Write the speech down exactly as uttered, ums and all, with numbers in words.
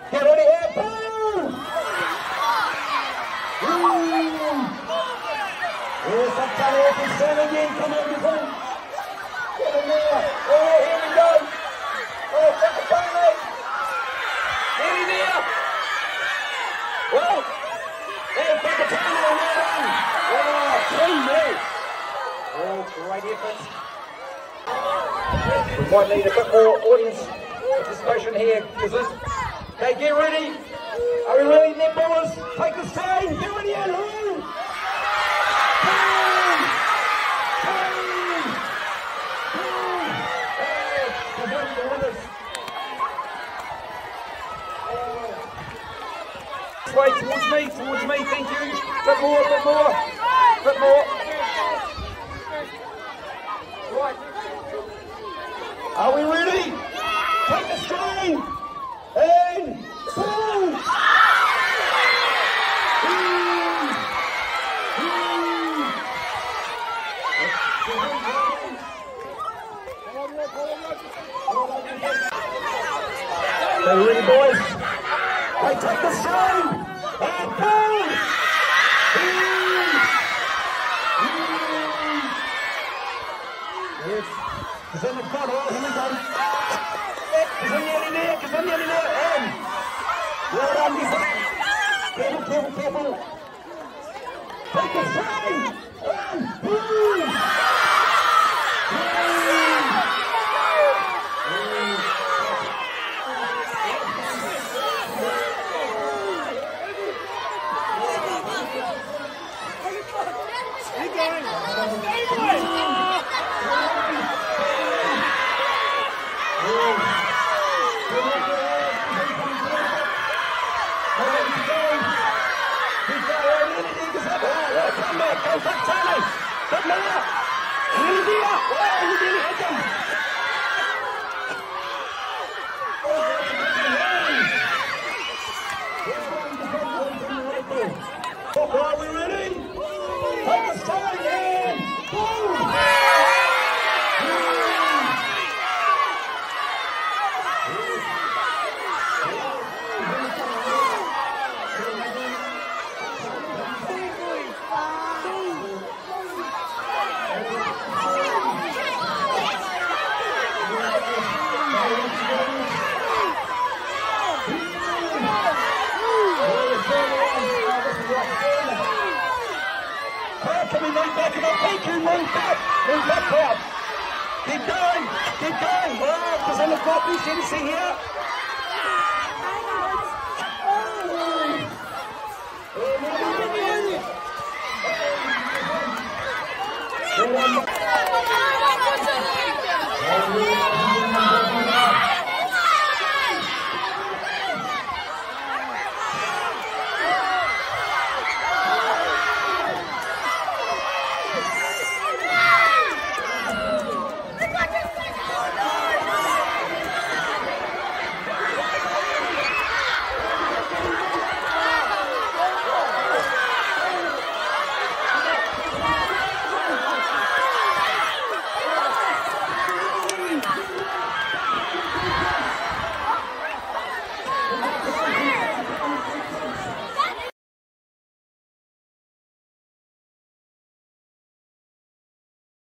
Get ready here. Boom! Here's Whakatāne up and seven again. Come on, you friend. Get in there. Oh, here we go. Oh, Whakatāne. Get in there. Well, there's Whakatāne on that one. Oh, clean move. Oh, great effort. We might need a bit more audience participation here. Gisint. Okay, get ready. Are we ready, netballers? Take the strain. Get ready, and who? Boom! Boom! Boom! Oh, the winners, the winners. This way, towards me, towards me, thank you. Bit more, bit more, bit more. Right. Are we ready? Take the strain. And boom! Are you ready, boys? They take the strain. And boom! Yes. It's in the front, all here we go. It's in nearly there, it's in nearly there. And well done, Gisint. Careful, careful, careful. Take the strain. And boom! Come back, go Whakatāne! Bit more! Nearly there! Oh, you nearly hit them! Are we ready? Take the strain and boom! Can we move back a bit? Thank you, move back. Move back, crowd. Keep going, keep going. Oh, because on the top, you can see here. Oh,